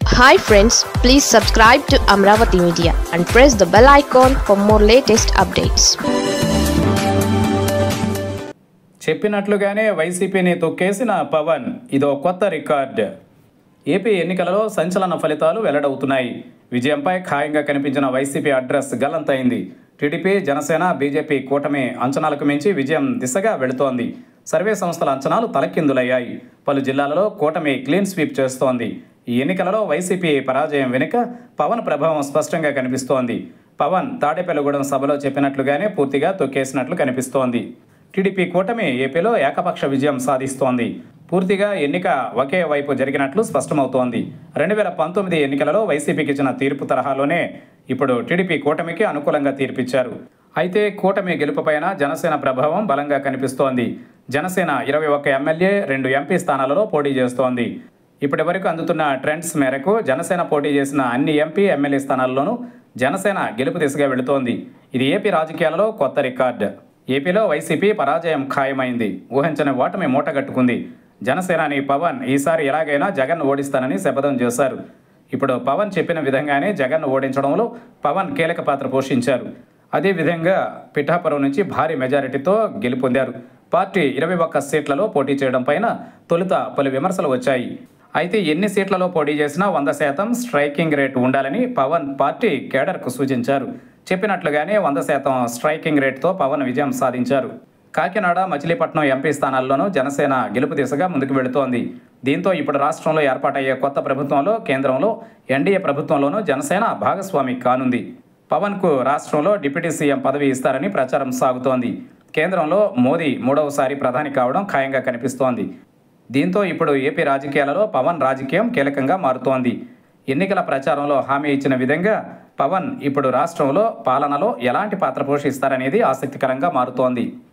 Hi friends, please subscribe to Amravati Media and press the bell icon for more latest updates. చెప్పినట్లుగానే వైసీపీని తొక్కేసిన పవన్ ఇదో కొత్త record. AP ఎన్నికలలో సంచలన ఫలితాలు వెల్లడవుతున్నాయి. విజయంపై ఖాయంగా కనిపించిన వైసీపీ అడ్రస్ గల్లంతైంది. టీడీపీ, జనసేన, బీజేపీ కూటమి అంచనాలకు మించి విజయం దిశగా వెళుతోంది. సర్వే సంస్థల అంచనాలు తలకిందులయ్యాయి. పలు జిల్లాలలో కూటమి క్లీన్ స్వీప్ చేస్తోంది. ఈ ఎన్నికలలో వైసీపీ పరాజయం వెనుక పవన్ ప్రభావం స్పష్టంగా కనిపిస్తోంది. పవన్ తాడేపల్లిగూడెం సభలో చెప్పినట్లుగానే పూర్తిగా తొక్కేసినట్లు కనిపిస్తోంది. టీడీపీ కూటమి ఏపీలో ఏకపక్ష విజయం సాధిస్తోంది. పూర్తిగా ఎన్నిక ఒకే వైపు జరిగినట్లు స్పష్టమవుతోంది. 2019 ఎన్నికలలో వైసీపీకి ఇచ్చిన తీర్పు తరహాలోనే ఇప్పుడు టీడీపీ కూటమికి అనుకూలంగా తీర్పిచ్చారు. అయితే కూటమి గెలుపుపైన జనసేన ప్రభావం బలంగా కనిపిస్తోంది. జనసేన 21 ఎమ్మెల్యే, 2 ఎంపీ స్థానాలలో పోటీ చేస్తోంది. ఇప్పటి వరకు అందుతున్న ట్రెండ్స్ మేరకు జనసేన పోటీ చేసిన అన్ని ఎంపీ, ఎమ్మెల్యే స్థానాల్లోనూ జనసేన గెలుపు దిశగా వెళుతోంది. ఇది ఏపీ రాజకీయాలలో కొత్త రికార్డు. ఏపీలో వైసీపీ పరాజయం ఖాయమైంది. ఊహించని ఓటమి మూటగట్టుకుంది. జనసేనాని పవన్ ఈసారి ఎలాగైనా జగన్ ఓడిస్తానని శపథం చేశారు. ఇప్పుడు పవన్ చెప్పిన విధంగానే జగన్ ఓడించడంలో పవన్ కీలక పాత్ర పోషించారు. అదేవిధంగా పిఠాపురం నుంచి భారీ మెజారిటీతో గెలుపొందారు. పార్టీ 21 సీట్లలో పోటీ చేయడం పైన తొలుత పలు విమర్శలు వచ్చాయి. అయితే ఎన్ని సీట్లలో పోటీ చేసినా 100% స్ట్రైకింగ్ రేట్ ఉండాలని పవన్ పార్టీ కేడర్కు సూచించారు. చెప్పినట్లుగానే 100% స్ట్రైకింగ్ రేట్తో పవన్ విజయం సాధించారు. కాకినాడ, మచిలీపట్నం ఎంపీ స్థానాల్లోనూ జనసేన గెలుపు దిశగా ముందుకు వెళుతోంది. దీంతో ఇప్పుడు రాష్ట్రంలో ఏర్పాటయ్యే కొత్త ప్రభుత్వంలో, కేంద్రంలో ఎన్డీఏ ప్రభుత్వంలోనూ జనసేన భాగస్వామి కానుంది. పవన్కు రాష్ట్రంలో డిప్యూటీ సీఎం పదవి ఇస్తారని ప్రచారం సాగుతోంది. కేంద్రంలో మోదీ 3వసారి ప్రధాని కావడం ఖాయంగా కనిపిస్తోంది. దీంతో ఇప్పుడు ఏపీ రాజకీయాలలో పవన్ రాజకీయం కీలకంగా మారుతోంది. ఎన్నికల ప్రచారంలో హామీ ఇచ్చిన విధంగా పవన్ ఇప్పుడు రాష్ట్రంలో పాలనలో ఎలాంటి పాత్ర పోషిస్తారనేది ఆసక్తికరంగా మారుతోంది.